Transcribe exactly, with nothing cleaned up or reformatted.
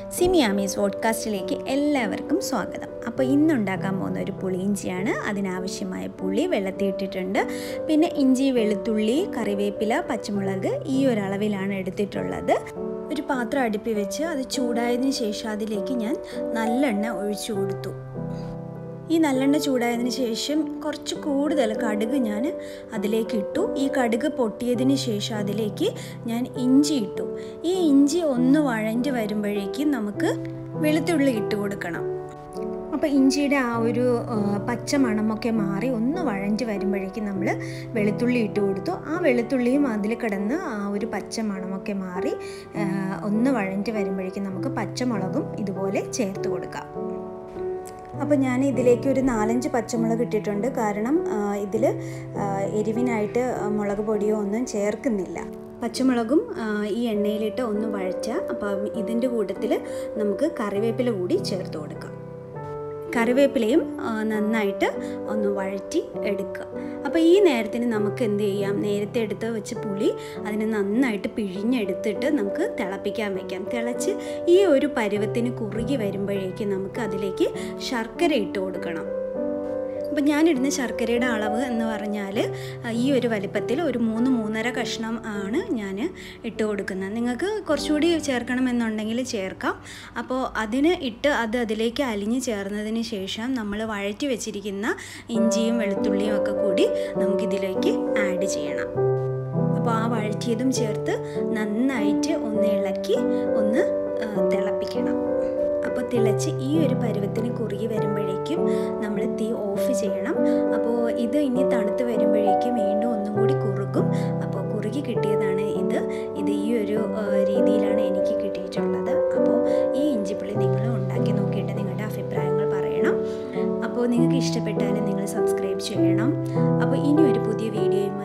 സിമിയാമീസ് പോഡ്കാസ്റ്റിലേക്ക് എല്ലാവർക്കും സ്വാഗതം. അപ്പോൾ ഇന്നുണ്ടാക്കാൻ പോകുന്ന ഒരു പുളിയിഞ്ചിയാണ്. അതിനാവശ്യമായ പുളി വെള്ളത്തിൽ ഇട്ടിട്ടുണ്ട്. പിന്നെ ഇഞ്ചി, വെളുത്തുള്ളി, കറിവേപ്പില, പച്ചമുളക് ഈ ഒരളവിലാണ് എടുത്തിട്ടുള്ളത്. ഒരു പാത്രം അടുപ്പിൽ വെച്ച് അത് ചൂടായതിനു ശേഷം അതിലേക്ക് ഞാൻ നല്ലെണ്ണ ഒഴിച്ചു കൊടുത്തു. ഈ നല്ലെണ്ണ ചൂടായതിന് ശേഷം കുറച്ച് കൂടുതൽ കടുക് ഞാൻ അതിലേക്ക് ഇട്ടു. ഈ കടുക് പൊട്ടിയതിന് ശേഷം അതിലേക്ക് ഞാൻ ഇഞ്ചി ഇട്ടു. ഈ ഇഞ്ചി ഒന്ന് വഴഞ്ഞ് വരുമ്പോഴേക്കും നമുക്ക് വെളുത്തുള്ളി ഇട്ട് കൊടുക്കണം. അപ്പോൾ ഇഞ്ചിയുടെ ആ ഒരു പച്ച മണമൊക്കെ മാറി ഒന്ന് വഴഞ്ഞ് വരുമ്പോഴേക്കും നമ്മൾ വെളുത്തുള്ളി ഇട്ട് കൊടുത്തു. ആ വെളുത്തുള്ളിയും അതിൽ കിടന്ന് ആ ഒരു പച്ച മണമൊക്കെ മാറി ഒന്ന് വഴഞ്ഞ് വരുമ്പോഴേക്കും നമുക്ക് പച്ചമുളകും ഇതുപോലെ ചേർത്ത് കൊടുക്കാം. അപ്പോൾ ഞാൻ ഇതിലേക്ക് ഒരു നാലഞ്ച് പച്ചമുളക് ഇട്ടിട്ടുണ്ട്. കാരണം ഇതിൽ എരിവിനായിട്ട് മുളക് പൊടിയോ ഒന്നും ചേർക്കുന്നില്ല. പച്ചമുളകും ഈ എണ്ണയിലിട്ട് ഒന്ന് വഴറ്റുക. അപ്പം ഇതിൻ്റെ കൂട്ടത്തിൽ നമുക്ക് കറിവേപ്പില കൂടി ചേർത്ത് കൊടുക്കാം. കറിവേപ്പിലയും നന്നായിട്ട് ഒന്ന് വഴറ്റി എടുക്കുക. അപ്പോൾ ഈ നേരത്തിന് നമുക്ക് എന്ത് ചെയ്യാം, നേരത്തെ എടുത്ത് വെച്ച് പുളി അതിനെ നന്നായിട്ട് പിഴിഞ്ഞെടുത്തിട്ട് നമുക്ക് തിളപ്പിക്കാൻ വയ്ക്കാം. തിളച്ച് ഈ ഒരു പരുവത്തിന് കുറുകി വരുമ്പോഴേക്കും നമുക്ക് അതിലേക്ക് ശർക്കര ഇട്ട് കൊടുക്കണം. അപ്പം ഞാനിടുന്ന ശർക്കരയുടെ അളവ് എന്ന് പറഞ്ഞാൽ ഈ ഒരു വലിപ്പത്തിൽ ഒരു മൂന്ന് മൂന്നര കഷ്ണം ആണ് ഞാൻ ഇട്ട് കൊടുക്കുന്നത്. നിങ്ങൾക്ക് കുറച്ചുകൂടി ചേർക്കണമെന്നുണ്ടെങ്കിൽ ചേർക്കാം. അപ്പോൾ അതിന് ഇട്ട് അത് അതിലേക്ക് അലിഞ്ഞ് ചേർന്നതിന് ശേഷം നമ്മൾ വഴറ്റി വെച്ചിരിക്കുന്ന ഇഞ്ചിയും വെളുത്തുള്ളിയും ഒക്കെ കൂടി നമുക്കിതിലേക്ക് ആഡ് ചെയ്യണം. അപ്പോൾ ആ വഴറ്റിയതും ചേർത്ത് നന്നായിട്ട് ഒന്ന് ഇളക്കി ഒന്ന് തിളപ്പിക്കണം. അപ്പോൾ തിളച്ച് ഈ ഒരു പരുവത്തിന് കുറുകി വരുമ്പോഴേക്കും നമ്മൾ തീ ഓഫ് ചെയ്യണം. അപ്പോൾ ഇത് ഇനി തണുത്ത് വരുമ്പോഴേക്കും വീണ്ടും ഒന്നും കൂടി കുറുകും. അപ്പോൾ കുറുകി കിട്ടിയതാണ് ഇത്. ഇത് ഈ ഒരു രീതിയിലാണ് എനിക്ക് കിട്ടിയിട്ടുള്ളത്. അപ്പോൾ ഈ ഇഞ്ചിപ്പുളി നിങ്ങൾ ഉണ്ടാക്കി നോക്കിയിട്ട് നിങ്ങളുടെ അഭിപ്രായങ്ങൾ പറയണം. അപ്പോൾ നിങ്ങൾക്ക് ഇഷ്ടപ്പെട്ടാൽ നിങ്ങൾ സബ്സ്ക്രൈബ് ചെയ്യണം. അപ്പോൾ ഇനി ഒരു പുതിയ വീഡിയോയുമായി